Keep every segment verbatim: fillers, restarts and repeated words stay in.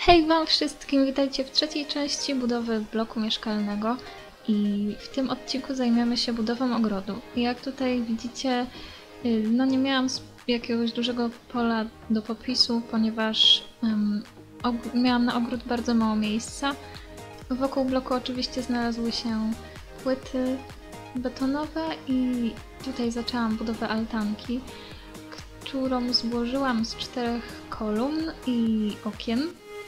Hej wam wszystkim, witajcie w trzeciej części budowy bloku mieszkalnego i w tym odcinku zajmiemy się budową ogrodu. Jak tutaj widzicie, no nie miałam jakiegoś dużego pola do popisu, ponieważ um, miałam na ogród bardzo mało miejsca. Wokół bloku oczywiście znalazły się płyty betonowe i tutaj zaczęłam budowę altanki, którą złożyłam z czterech kolumn i okien.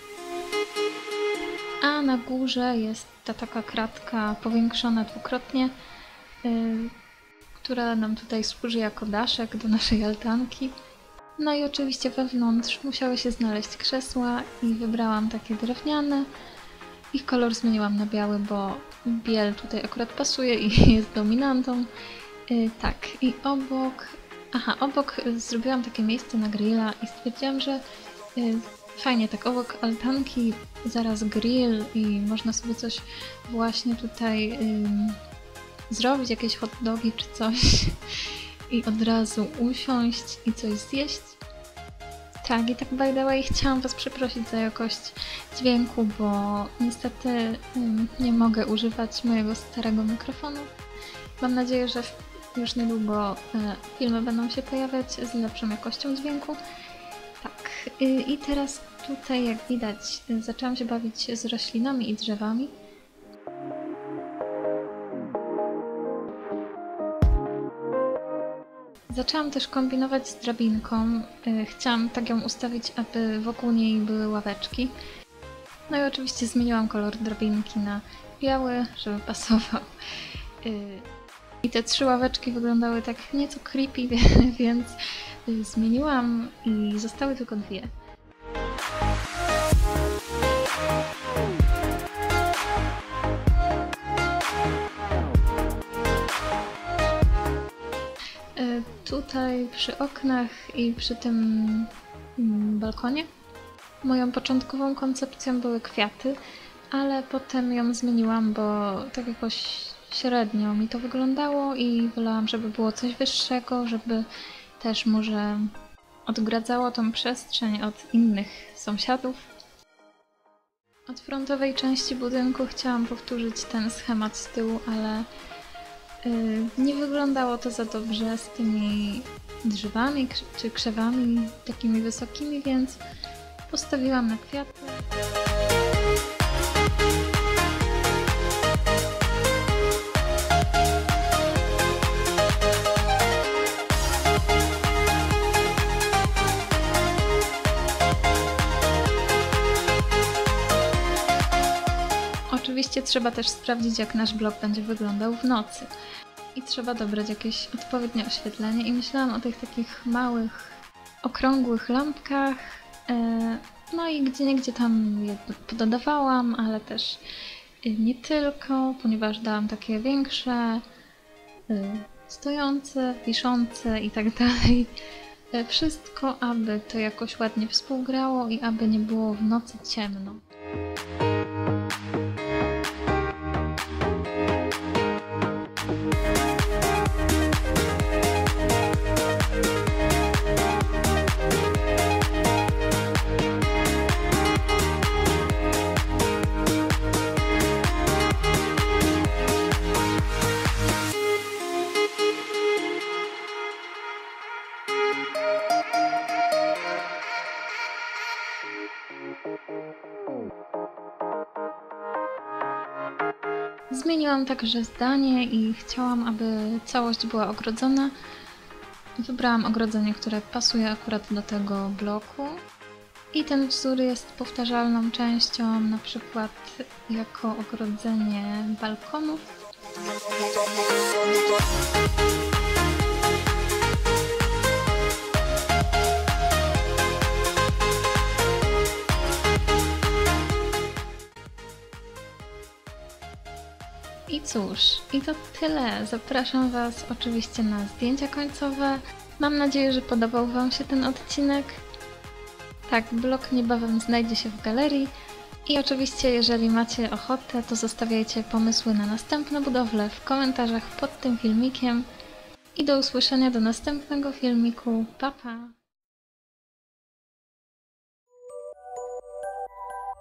A na górze jest ta taka kratka powiększona dwukrotnie, yy, która nam tutaj służy jako daszek do naszej altanki. No i oczywiście wewnątrz musiały się znaleźć krzesła i wybrałam takie drewniane. Ich kolor zmieniłam na biały, bo biel tutaj akurat pasuje i jest dominantą. Yy, tak, i obok... Aha, obok zrobiłam takie miejsce na grilla i stwierdziłam, że yy, fajnie, tak obok altanki zaraz grill i można sobie coś właśnie tutaj ym, zrobić, jakieś hot dogi czy coś i od razu usiąść i coś zjeść. Tak, i tak by the way chciałam was przeprosić za jakość dźwięku, bo niestety ym, nie mogę używać mojego starego mikrofonu. Mam nadzieję, że już niedługo y, filmy będą się pojawiać z lepszą jakością dźwięku. Tak, i teraz tutaj jak widać zaczęłam się bawić z roślinami i drzewami. Zaczęłam też kombinować z drabinką. Chciałam tak ją ustawić, aby wokół niej były ławeczki. No i oczywiście zmieniłam kolor drabinki na biały, żeby pasował. I te trzy ławeczki wyglądały tak nieco creepy, więc zmieniłam i zostały tylko dwie. Tutaj przy oknach i przy tym balkonie moją początkową koncepcją były kwiaty, ale potem ją zmieniłam, bo tak jakoś średnio mi to wyglądało i wolałam, żeby było coś wyższego, żeby też może odgradzało tą przestrzeń od innych sąsiadów. Od frontowej części budynku chciałam powtórzyć ten schemat z tyłu, ale yy, nie wyglądało to za dobrze z tymi drzewami czy krzewami takimi wysokimi, więc postawiłam na kwiaty. Oczywiście trzeba też sprawdzić, jak nasz blok będzie wyglądał w nocy. I trzeba dobrać jakieś odpowiednie oświetlenie. I myślałam o tych takich małych, okrągłych lampkach. No i gdzieniegdzie tam je dodawałam, ale też nie tylko, ponieważ dałam takie większe, stojące, wiszące i tak dalej. Wszystko, aby to jakoś ładnie współgrało i aby nie było w nocy ciemno. Zmieniłam także zdanie i chciałam, aby całość była ogrodzona. Wybrałam ogrodzenie, które pasuje akurat do tego bloku. I ten wzór jest powtarzalną częścią, na przykład jako ogrodzenie balkonów. I cóż, i to tyle. Zapraszam was oczywiście na zdjęcia końcowe. Mam nadzieję, że podobał wam się ten odcinek. Tak, blok niebawem znajdzie się w galerii. I oczywiście, jeżeli macie ochotę, to zostawiajcie pomysły na następne budowle w komentarzach pod tym filmikiem. I do usłyszenia do następnego filmiku. Pa, pa!